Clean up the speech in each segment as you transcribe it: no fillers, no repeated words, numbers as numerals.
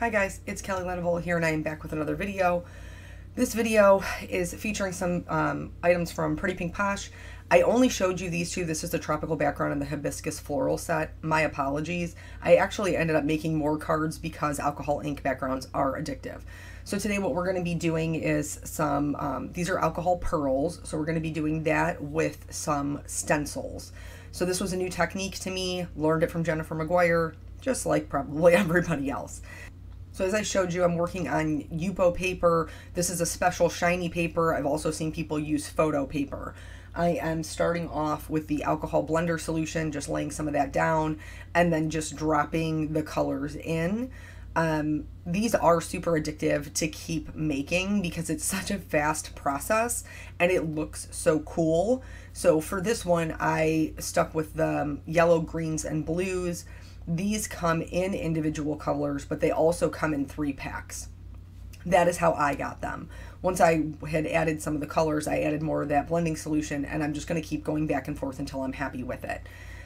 Hi guys, it's Kelly Lenival here and I am back with another video. This video is featuring some items from Pretty Pink Posh. I only showed you these two. This is the tropical background and the hibiscus floral set. My apologies. I actually ended up making more cards because alcohol ink backgrounds are addictive. So today what we're going to be doing is some, these are alcohol pearls, so we're going to be doing that with some stencils. So this was a new technique to me, learned it from Jennifer McGuire, just like probably everybody else. So as I showed you, I'm working on Yupo paper. This is a special shiny paper. I've also seen people use photo paper. I am starting off with the alcohol blender solution, just laying some of that down, and then just dropping the colors in. These are super addictive to keep making because it's such a fast process and it looks so cool. So for this one, I stuck with the yellow, greens, and blues. These come in individual colors, but they also come in 3 packs. That is how I got them. Once I had added some of the colors, I added more of that blending solution, and I'm just going to keep going back and forth until I'm happy with it.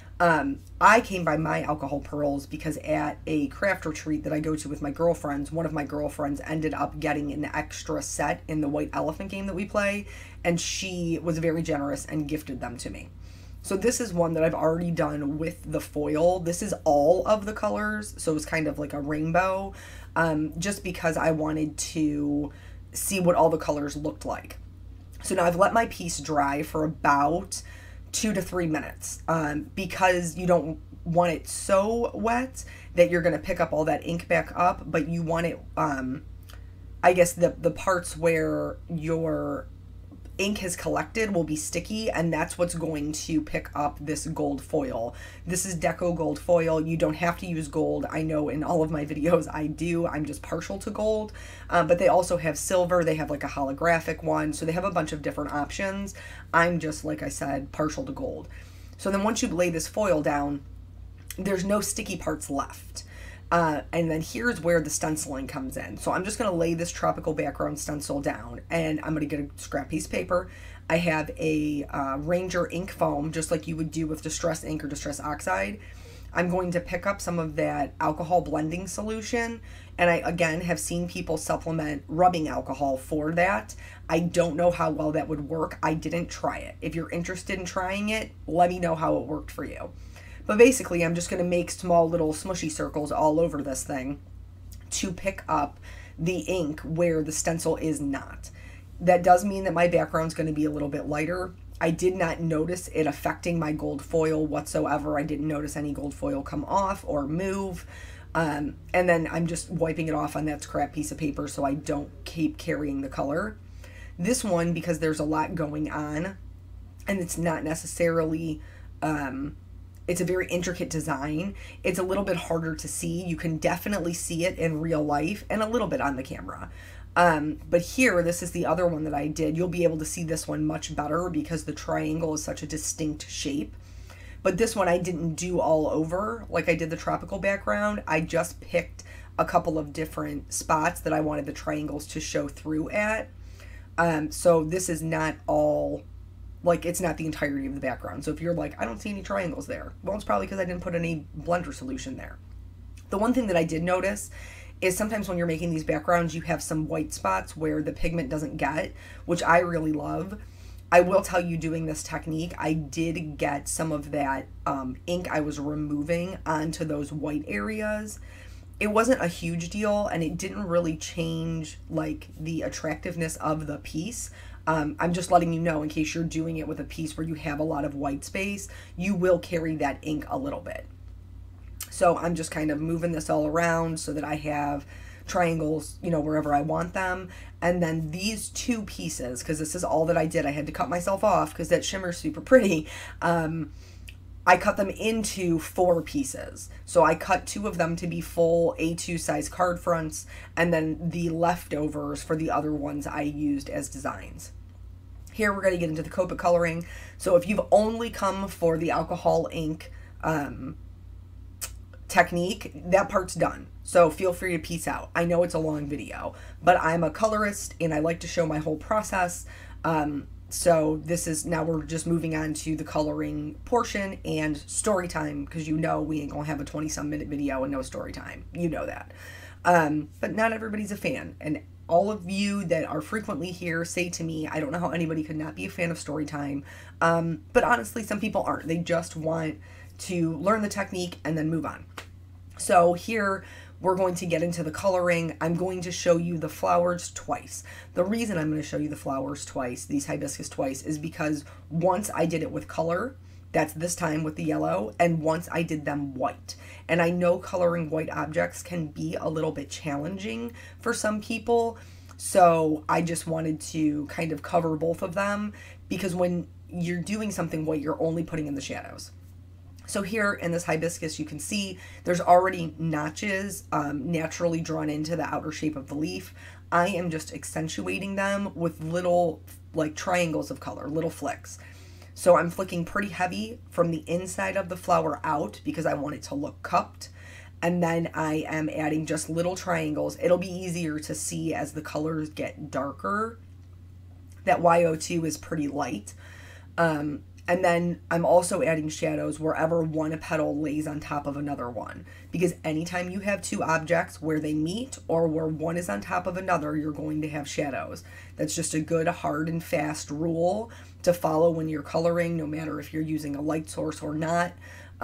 I came by my alcohol pearls because at a craft retreat that I go to with my girlfriends, one of my girlfriends ended up getting an extra set in the White Elephant game that we play, and she was very generous and gifted them to me. So this is one that I've already done with the foil. This is all of the colors, so it's kind of like a rainbow, just because I wanted to see what all the colors looked like. So now I've let my piece dry for about 2 to 3 minutes, because you don't want it so wet that you're going to pick up all that ink back up, but you want it, I guess the parts where your ink has collected will be sticky, and that's what's going to pick up this gold foil. This is Deco gold foil. You don't have to use gold. I know in all of my videos I do. I'm just partial to gold, but they also have silver. They have like a holographic one, so they have a bunch of different options. I'm just, like I said, partial to gold. So then once you lay this foil down, there's no sticky parts left. And then here's where the stenciling comes in. So I'm just going to lay this tropical background stencil down, and I'm going to get a scrap piece of paper. I have a Ranger ink foam, just like you would do with Distress ink or Distress Oxide. I'm going to pick up some of that alcohol blending solution, and I, again, have seen people supplement rubbing alcohol for that. I don't know how well that would work. I didn't try it. If you're interested in trying it, let me know how it worked for you. But basically, I'm just going to make small little smushy circles all over this thing to pick up the ink where the stencil is not. That does mean that my background's going to be a little bit lighter. I did not notice it affecting my gold foil whatsoever. I didn't notice any gold foil come off or move. And then I'm just wiping it off on that scrap piece of paper so I don't keep carrying the color. This one, because there's a lot going on, and it's not necessarily... it's a very intricate design. It's a little bit harder to see. You can definitely see it in real life and a little bit on the camera. But here, this is the other one that I did. You'll be able to see this one much better because the triangle is such a distinct shape. But this one I didn't do all over like I did the tropical background. I just picked a couple of different spots that I wanted the triangles to show through at. So this is not all... like, it's not the entirety of the background. So if you're like, I don't see any triangles there, well, it's probably because I didn't put any blender solution there. The one thing that I did notice is sometimes when you're making these backgrounds, you have some white spots where the pigment doesn't get, which I really love. I will tell you, doing this technique, I did get some of that ink I was removing onto those white areas. It wasn't a huge deal, and it didn't really change, like, the attractiveness of the piece. I'm just letting you know, in case you're doing it with a piece where you have a lot of white space, you will carry that ink a little bit. So I'm just kind of moving this all around so that I have triangles, you know, wherever I want them. And then these 2 pieces, because this is all that I did, I had to cut myself off because that shimmer's super pretty. I cut them into 4 pieces. So I cut 2 of them to be full A2 size card fronts, and then the leftovers for the other ones I used as designs. Here we're going to get into the Copic coloring. So if you've only come for the alcohol ink technique, that part's done. So feel free to peace out. I know it's a long video, but I'm a colorist and I like to show my whole process. So this is, now we're just moving on to the coloring portion and story time, because you know we ain't gonna have a 20-some minute video and no story time. You know that. But not everybody's a fan. And all of you that are frequently here say to me, I don't know how anybody could not be a fan of story time. But honestly, some people aren't. They just want to learn the technique and then move on. So here we're going to get into the coloring. I'm going to show you the flowers twice. The reason I'm going to show you the flowers twice, these hibiscus twice, is because once I did it with color, that's this time with the yellow, and once I did them white. And I know coloring white objects can be a little bit challenging for some people, so I just wanted to kind of cover both of them, because when you're doing something white, you're only putting in the shadows. So here in this hibiscus, you can see there's already notches naturally drawn into the outer shape of the leaf. I am just accentuating them with little like triangles of color, little flicks. So I'm flicking pretty heavy from the inside of the flower out because I want it to look cupped. And then I am adding just little triangles. It'll be easier to see as the colors get darker. That YO2 is pretty light. And then I'm also adding shadows wherever one petal lays on top of another one. Because anytime you have two objects where they meet or where one is on top of another, you're going to have shadows. That's just a good, hard, and fast rule to follow when you're coloring, no matter if you're using a light source or not.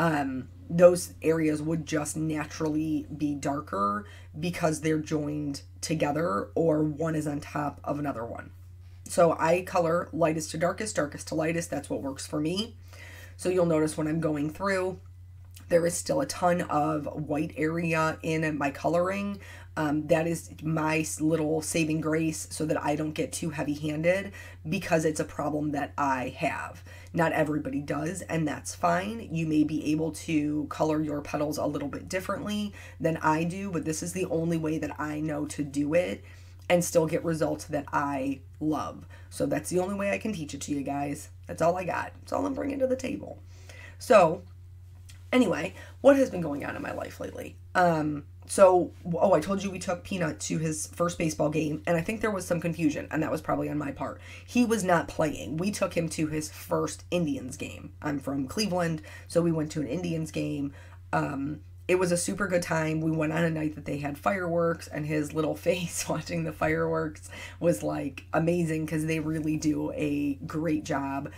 Those areas would just naturally be darker because they're joined together or one is on top of another one. So I color lightest to darkest, darkest to lightest. That's what works for me. So you'll notice when I'm going through, there is still a ton of white area in my coloring. That is my little saving grace so that I don't get too heavy-handed, because it's a problem that I have. Not everybody does, and that's fine. You may be able to color your petals a little bit differently than I do, but this is the only way that I know to do it and still get results that I love. So that's the only way I can teach it to you guys. That's all I got. That's all I'm bringing to the table. So anyway, what has been going on in my life lately? I told you we took Peanut to his first baseball game, and I think there was some confusion, and that was probably on my part. He was not playing. We took him to his first Indians game. I'm from Cleveland, so we went to an Indians game. It was a super good time. We went on a night that they had fireworks, and his little face watching the fireworks was like amazing because they really do a great job.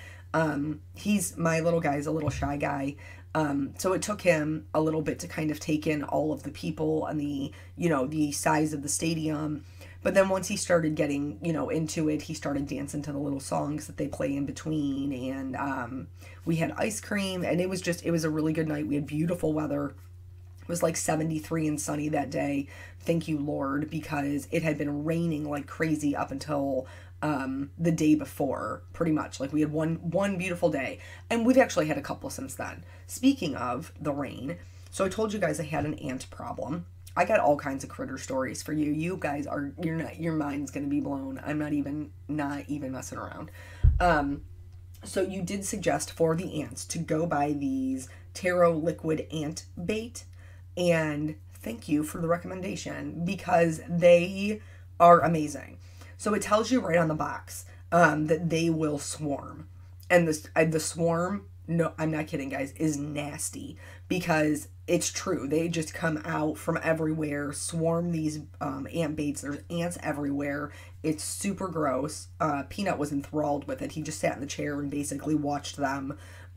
My little guy's a little shy guy. So it took him a little bit to kind of take in all of the people and the size of the stadium. But then once he started getting, into it, he started dancing to the little songs that they play in between. And we had ice cream, and it was a really good night. We had beautiful weather. It was like 73 and sunny that day. Thank you, Lord, because it had been raining like crazy up until the day before, pretty much. Like we had one beautiful day, and we've actually had a couple since then. Speaking of the rain, so I told you guys I had an ant problem. I got all kinds of critter stories for you. You guys your mind's gonna be blown. I'm not even messing around. So you did suggest for the ants to go buy these Taro liquid ant bait. And thank you for the recommendation because they are amazing. So it tells you right on the box that they will swarm. And the swarm, no, I'm not kidding, guys, is nasty because it's true. They just come out from everywhere, swarm these ant baits. There's ants everywhere. It's super gross. Peanut was enthralled with it. He just sat in the chair and basically watched them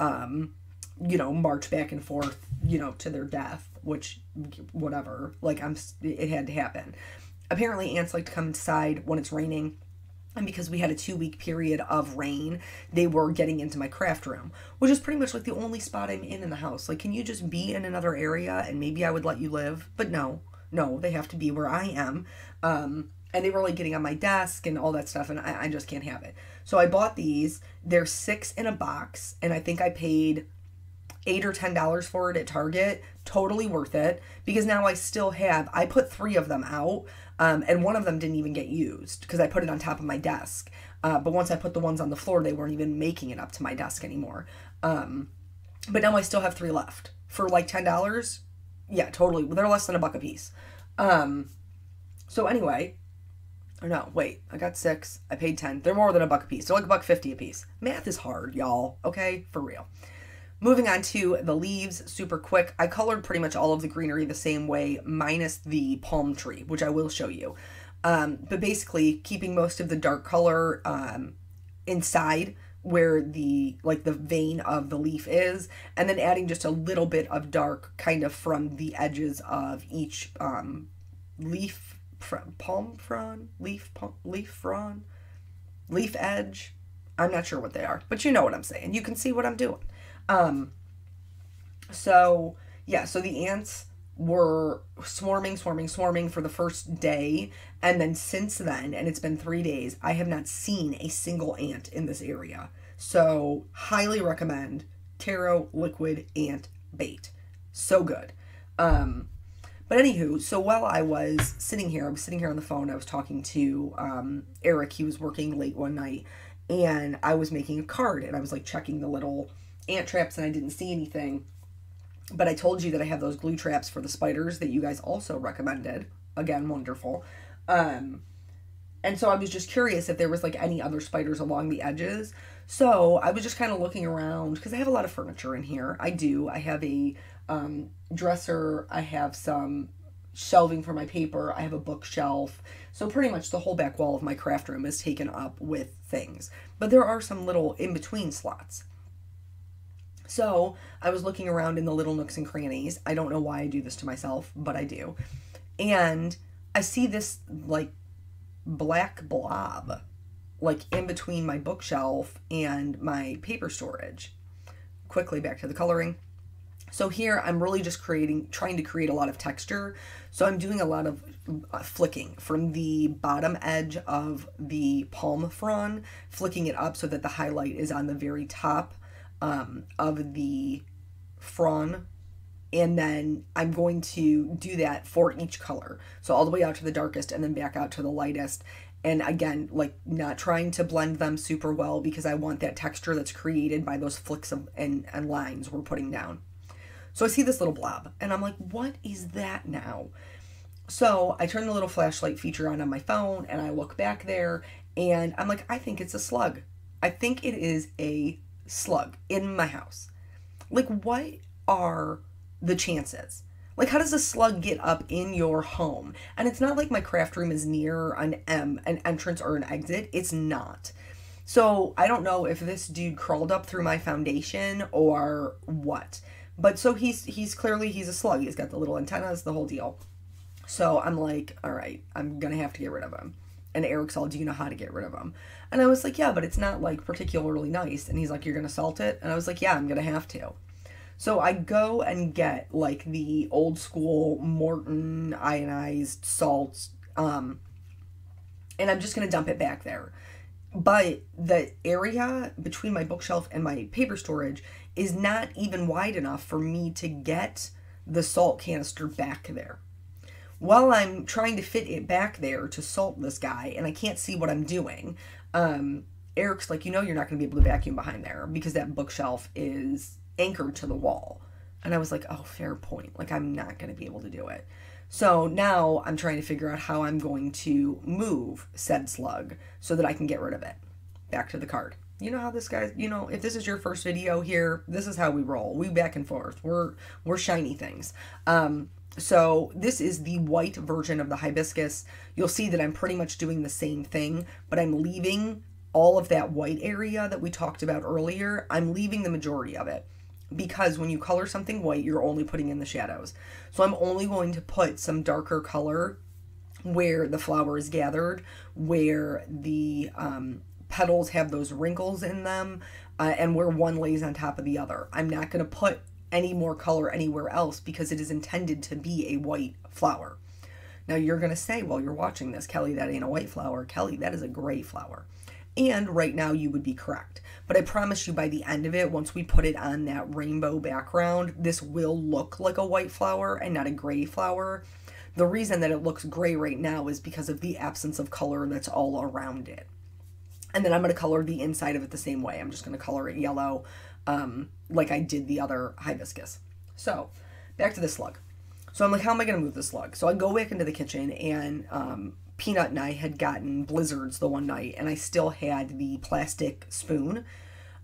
march back and forth, to their death, which, whatever, it had to happen. Apparently ants like to come inside when it's raining, and because we had a 2-week period of rain, they were getting into my craft room, which is pretty much like the only spot I'm in the house. Like, can you just be in another area and maybe I would let you live? But no, they have to be where I am. And they were like getting on my desk and all that stuff, and I just can't have it. So I bought these. They're 6 in a box, and I think I paid $8 or $10 for it at Target. Totally worth it, because now I put 3 of them out, and one of them didn't even get used because I put it on top of my desk. But once I put the ones on the floor, they weren't even making it up to my desk anymore. But now I still have 3 left for like $10. Yeah, totally. They're less than $1 a piece. So anyway, or no, wait, I got 6. I paid 10. They're more than $1 a piece. They're like $1.50 a piece. Math is hard, y'all. Okay, for real. Moving on to the leaves, super quick. I colored pretty much all of the greenery the same way, minus the palm tree, which I will show you. But basically keeping most of the dark color inside where the vein of the leaf is, and then adding just a little bit of dark kind of from the edges of each leaf frond, leaf edge. I'm not sure what they are, but you know what I'm saying. You can see what I'm doing. So the ants were swarming for the first day, and then since then, and it's been 3 days, I have not seen a single ant in this area. So highly recommend Terro Liquid Ant Bait. So good. But anywho, so while I was sitting here on the phone, I was talking to Eric. He was working late one night, and I was making a card, and I was like checking the little ant traps, and I didn't see anything. But I told you that I have those glue traps for the spiders that you guys also recommended. Again, wonderful. And so I was just curious if there was like any other spiders along the edges. So I was just kind of looking around because I have a lot of furniture in here. I do. I have a dresser. I have some shelving for my paper. I have a bookshelf. So pretty much the whole back wall of my craft room is taken up with things. But there are some little in-between slots. So I was looking around in the little nooks and crannies. I don't know why I do this to myself, but I do. And I see this like black blob like in between my bookshelf and my paper storage. Quickly back to the coloring. So here I'm really just trying to create a lot of texture. So I'm doing a lot of flicking from the bottom edge of the palm frond, flicking it up so that the highlight is on the very top of the frond, and then I'm going to do that for each color. So all the way out to the darkest and then back out to the lightest. And again, like not trying to blend them super well because I want that texture that's created by those flicks and lines we're putting down. So I see this little blob and I'm like, what is that now? So I turn the little flashlight feature on my phone and I look back there and I'm like, I think it's a slug. I think it is a slug in my house. Like, what are the chances? Like, how does a slug get up in your home? And it's not like my craft room is near an entrance or an exit. It's not. So I don't know if this dude crawled up through my foundation or what. But so he's clearly a slug. He's got the little antennas, the whole deal. So I'm like, all right, I'm gonna have to get rid of him. And Eric's all, do you know how to get rid of him? And I was like, yeah, but it's not like particularly nice. And he's like, you're gonna salt it? And I was like, yeah, I'm gonna have to. So I go and get like the old school Morton ionized salts, and I'm just gonna dump it back there. But the area between my bookshelf and my paper storage is not even wide enough for me to get the salt canister back there. While I'm trying to fit it back there to salt this guy, and I can't see what I'm doing, Eric's like, you know, you're not going to be able to vacuum behind there because that bookshelf is anchored to the wall. And I was like, oh, fair point. Like, I'm not going to be able to do it. So now I'm trying to figure out how I'm going to move said slug so that I can get rid of it. Back to the card. You know how this guy, you know, if this is your first video here, this is how we roll. We back and forth. We're shiny things. So this is the white version of the hibiscus. You'll see that I'm pretty much doing the same thing, but I'm leaving all of that white area that we talked about earlier. I'm leaving the majority of it because when you color something white, you're only putting in the shadows. So I'm only going to put some darker color where the flower is gathered, where the petals have those wrinkles in them, and where one lays on top of the other. I'm not going to put any more color anywhere else because it is intended to be a white flower. Now you're going to say, well, you're watching this, Kelly, that ain't a white flower. Kelly, that is a gray flower. And right now you would be correct. But I promise you by the end of it, once we put it on that rainbow background, this will look like a white flower and not a gray flower. The reason that it looks gray right now is because of the absence of color that's all around it. And then I'm going to color the inside of it the same way. I'm just going to color it yellow, like I did the other hibiscus. So back to the slug. So I'm like, how am I going to move the slug? So I go back into the kitchen, and Peanut and I had gotten blizzards the one night, and I still had the plastic spoon.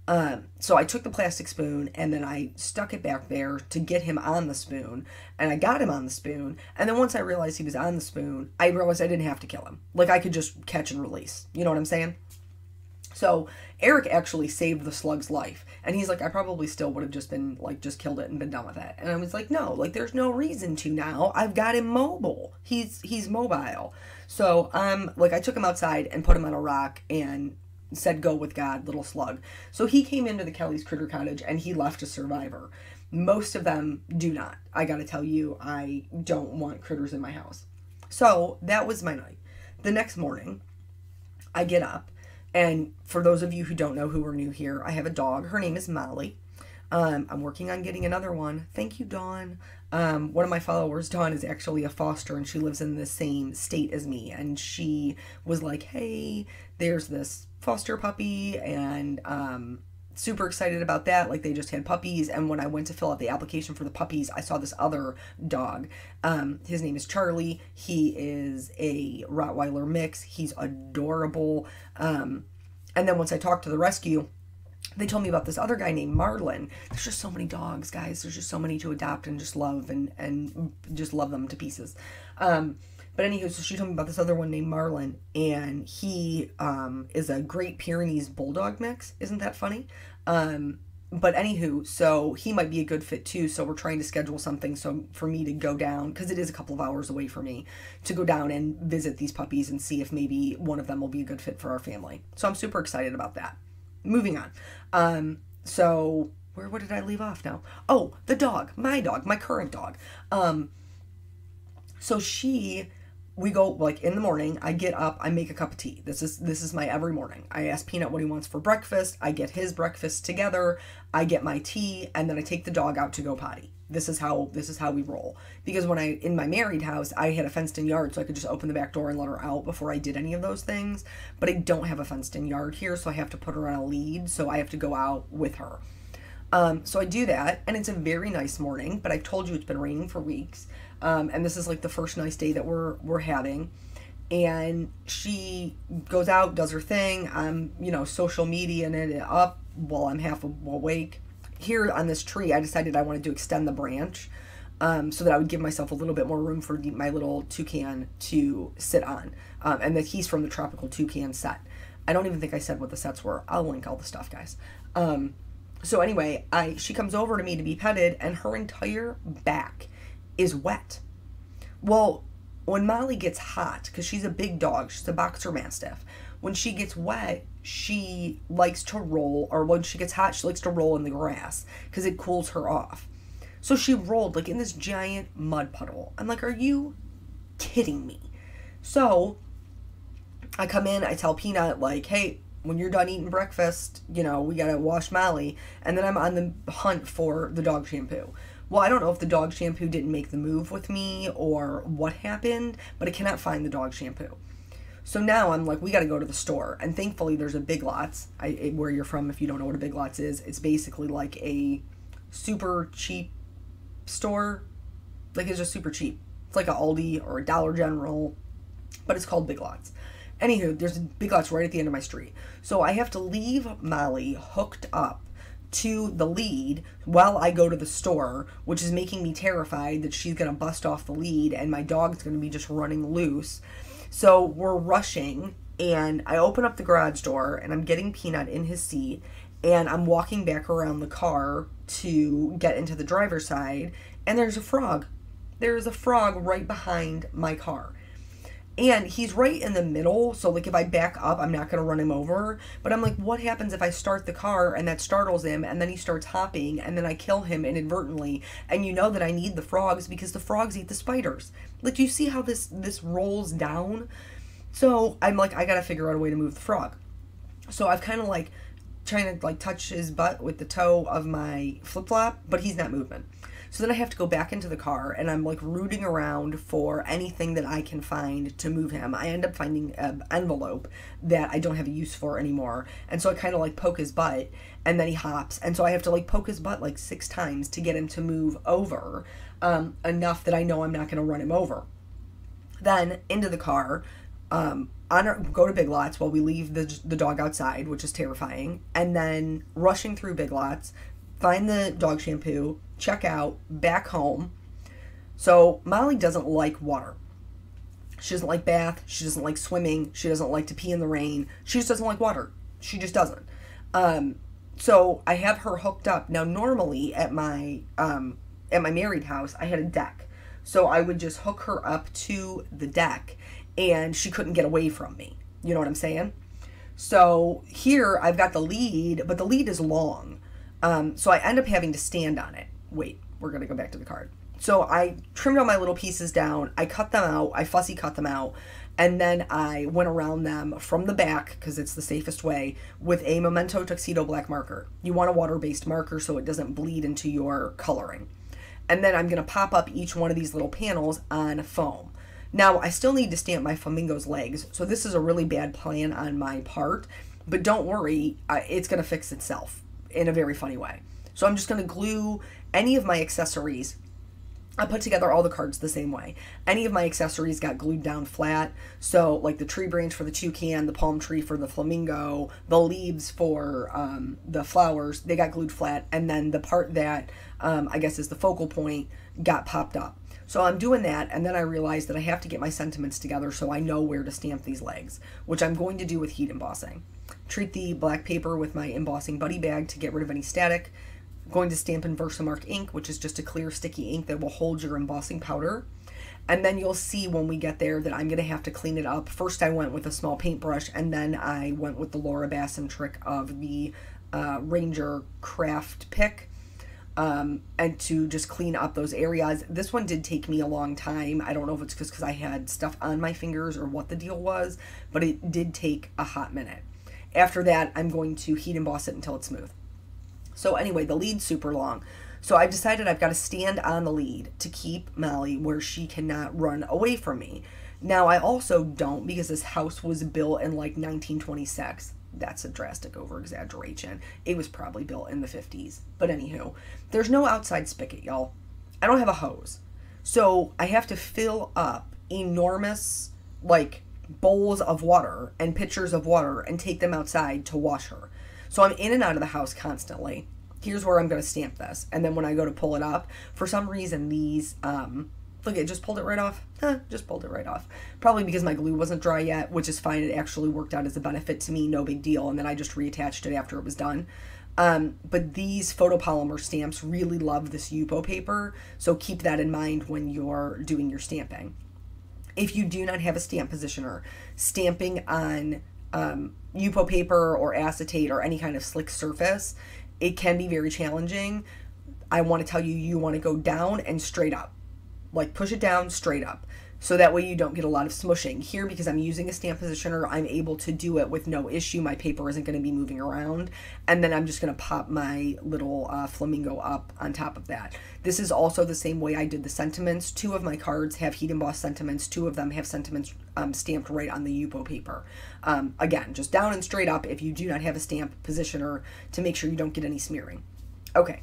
So I took the plastic spoon and then I stuck it back there to get him on the spoon, and I got him on the spoon. And then once I realized he was on the spoon, I realized I didn't have to kill him. Like, I could just catch and release. You know what I'm saying? So Eric actually saved the slug's life. And he's like, I probably still would have just been like, just killed it and been done with it. And I was like, no, like, there's no reason to now. I've got him mobile. He's mobile. So like, I took him outside and put him on a rock and said, go with God, little slug. So he came into the Kelly's Critter Cottage and he left a survivor. Most of them do not. I gotta tell you, I don't want critters in my house. So that was my night. The next morning, I get up, and for those of you who don't know, who are new here, I have a dog. Her name is Molly. I'm working on getting another one. Thank you, Dawn. One of my followers, Dawn, is actually a foster, and she lives in the same state as me. And she was like, hey, there's this foster puppy, and super excited about that. Like, they just had puppies. And when I went to fill out the application for the puppies, I saw this other dog. His name is Charlie. He is a Rottweiler mix. He's adorable. And then once I talked to the rescue, they told me about this other guy named Marlin. There's just so many dogs, guys. There's just so many to adopt and just love and just love them to pieces. But anywho, so she told me about this other one named Marlin, and he is a Great Pyrenees Bulldog mix. Isn't that funny? But anywho, so he might be a good fit too. So we're trying to schedule something so for me to go down, because it is a couple of hours away for me, to go down and visit these puppies and see if maybe one of them will be a good fit for our family. So I'm super excited about that. Moving on. So what did I leave off now? Oh, the dog, my current dog. So we go, like, in the morning, I get up, I make a cup of tea. This is my every morning. I ask Peanut what he wants for breakfast. I get his breakfast together. I get my tea, and then I take the dog out to go potty. This is how we roll. Because when in my married house, I had a fenced in yard, so I could just open the back door and let her out before I did any of those things. But I don't have a fenced in yard here, so I have to put her on a lead, so I have to go out with her. So I do that, and it's a very nice morning, but I've told you it's been raining for weeks. And this is like the first nice day that we're having. And she goes out, does her thing. I'm, social media and it up while I'm half awake. Here on this tree, I decided I wanted to extend the branch, so that I would give myself a little bit more room for my little toucan to sit on. And that he's from the Tropical Toucan set. I don't even think I said what the sets were. I'll link all the stuff, guys. So anyway, she comes over to me to be petted, and her entire back is wet. Well, when Molly gets hot, because she's a big dog, she's a boxer mastiff, when she gets wet, she likes to roll, or when she gets hot, she likes to roll in the grass, because it cools her off. So she rolled, like, in this giant mud puddle. I'm like, are you kidding me? So I come in, I tell Peanut, like, hey, when you're done eating breakfast, we gotta wash Molly. And then I'm on the hunt for the dog shampoo. Well, I don't know if the dog shampoo didn't make the move with me or what happened, but I cannot find the dog shampoo. So now I'm like, we got to go to the store. And thankfully, there's a Big Lots. Where you're from, if you don't know what a Big Lots is, it's basically like a super cheap store. Like, it's just super cheap. It's like a Aldi or a Dollar General, but it's called Big Lots. Anywho, there's a Big Lots right at the end of my street. So I have to leave Molly hooked up to the lead while I go to the store, which is making me terrified that she's going to bust off the lead and my dog's going to be just running loose. So we're rushing, and I open up the garage door, and I'm getting Peanut in his seat, and I'm walking back around the car to get into the driver's side, and there's a frog. There's a frog right behind my car. And he's right in the middle, so, like, if I back up, I'm not going to run him over. But I'm like, what happens if I start the car and that startles him, and then he starts hopping, and then I kill him inadvertently? And you know that I need the frogs because the frogs eat the spiders. Like, do you see how this rolls down? So I'm like, I got to figure out a way to move the frog. So I've kind of, like, trying to, like, touch his butt with the toe of my flip-flop, but he's not moving. So then I have to go back into the car, and I'm, like, rooting around for anything that I can find to move him. I end up finding an envelope that I don't have a use for anymore, and so I kind of, like, poke his butt, and then he hops, and so I have to, like, poke his butt, like, 6 times to get him to move over, enough that I know I'm not going to run him over. Then, into the car, go to Big Lots while we leave the dog outside, which is terrifying, and then rushing through Big Lots, find the dog shampoo, check out, back home. So Molly doesn't like water. She doesn't like bath. She doesn't like swimming. She doesn't like to pee in the rain. She just doesn't like water. She just doesn't. So I have her hooked up. Now, normally at my married house, I had a deck. So I would just hook her up to the deck and she couldn't get away from me. You know what I'm saying? So here I've got the lead, but the lead is long. So I end up having to stand on it. Wait, we're going to go back to the card. So I trimmed all my little pieces down. I cut them out. I fussy cut them out. And then I went around them from the back, because it's the safest way, with a Memento Tuxedo black marker. You want a water-based marker so it doesn't bleed into your coloring. And then I'm going to pop up each one of these little panels on foam. Now, I still need to stamp my flamingo's legs, so this is a really bad plan on my part. But don't worry, it's going to fix itself in a very funny way. So I'm just going to glue any of my accessories. I put together all the cards the same way. Any of my accessories got glued down flat. So like the tree branch for the toucan, the palm tree for the flamingo, the leaves for the flowers, they got glued flat. And then the part that I guess is the focal point got popped up. So I'm doing that, and then I realized that I have to get my sentiments together so I know where to stamp these legs, which I'm going to do with heat embossing. Treat the black paper with my embossing buddy bag to get rid of any static. Going to stamp in Versamark ink, which is just a clear sticky ink that will hold your embossing powder. And then you'll see when we get there that I'm going to have to clean it up. First I went with a small paintbrush, and then I went with the Laura Basson trick of the Ranger craft pick, and to just clean up those areas. This one did take me a long time. I don't know if it's because I had stuff on my fingers or what the deal was, but it did take a hot minute. After that, I'm going to heat emboss it until it's smooth. So anyway, the lead's super long. So I've decided I've got to stand on the lead to keep Molly where she cannot run away from me. Now, I also don't, because this house was built in like 1926. That's a drastic over-exaggeration. It was probably built in the 50s. But anywho, there's no outside spigot, y'all. I don't have a hose. So I have to fill up enormous, like, bowls of water and pitchers of water and take them outside to wash her. So I'm in and out of the house constantly. Here's where I'm going to stamp this. And then when I go to pull it up, for some reason these, look, it just pulled it right off. Just pulled it right off. Probably because my glue wasn't dry yet, which is fine. It actually worked out as a benefit to me. No big deal. And then I just reattached it after it was done. But these photopolymer stamps really love this Yupo paper. So keep that in mind when you're doing your stamping. If you do not have a stamp positioner, stamping on Yupo paper or acetate or any kind of slick surface, it can be very challenging. I want to tell you, you want to go down and straight up. Like push it down straight up. So that way you don't get a lot of smushing. Here, because I'm using a stamp positioner, I'm able to do it with no issue. My paper isn't going to be moving around. And then I'm just going to pop my little flamingo up on top of that. This is also the same way I did the sentiments. 2 of my cards have heat embossed sentiments. 2 of them have sentiments stamped right on the Yupo paper. Again, just down and straight up if you do not have a stamp positioner to make sure you don't get any smearing. Okay,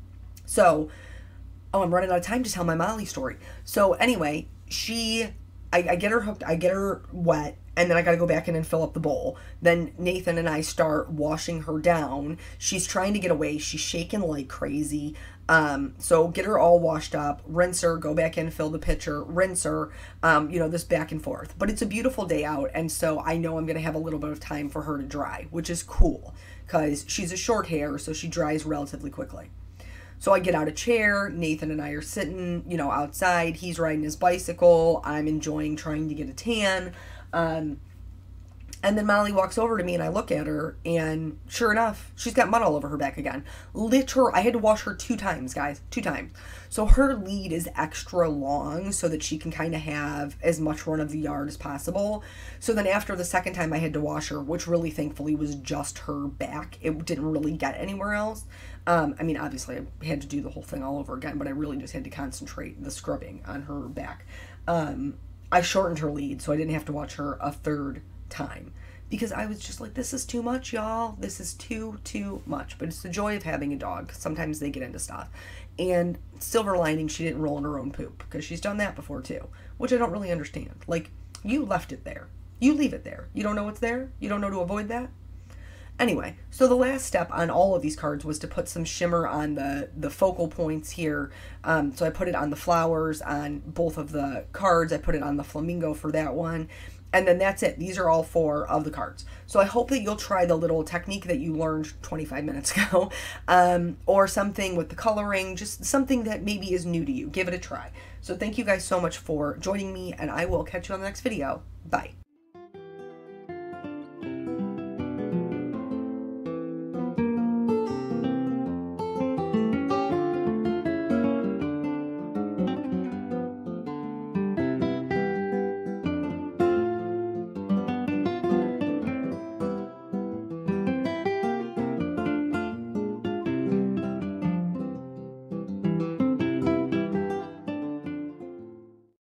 so, oh, I'm running out of time to tell my Molly story. So anyway, I get her hooked, I get her wet, and then I gotta go back in and fill up the bowl. Then Nathan and I start washing her down. She's trying to get away. She's shaking like crazy. So get her all washed up, rinse her, go back in, fill the pitcher, rinse her, you know, this back and forth. But it's a beautiful day out, and so I know I'm gonna have a little bit of time for her to dry, which is cool, because she's a short hair, so she dries relatively quickly. So I get out a chair, Nathan and I are sitting, you know, outside, he's riding his bicycle, I'm enjoying trying to get a tan, and then Molly walks over to me and I look at her, and sure enough, she's got mud all over her back again. I had to wash her 2 times, guys, 2 times. So her lead is extra long so that she can kind of have as much run of the yard as possible. So then after the second time I had to wash her, which really thankfully was just her back, it didn't really get anywhere else. I mean, obviously I had to do the whole thing all over again, but I really just had to concentrate the scrubbing on her back. I shortened her lead so I didn't have to watch her a 3rd time, because I was just like, this is too much, y'all. This is too much. But it's the joy of having a dog. Sometimes they get into stuff. And silver lining, she didn't roll in her own poop, because she's done that before too, which I don't really understand. Like, you left it there. You leave it there. You don't know what's there? You don't know to avoid that? Anyway, so the last step on all of these cards was to put some shimmer on the focal points here. So I put it on the flowers on both of the cards. I put it on the flamingo for that one. And then that's it. These are all 4 of the cards. So I hope that you'll try the little technique that you learned 25 minutes ago, or something with the coloring, just something that maybe is new to you. Give it a try. So thank you guys so much for joining me, and I will catch you on the next video. Bye.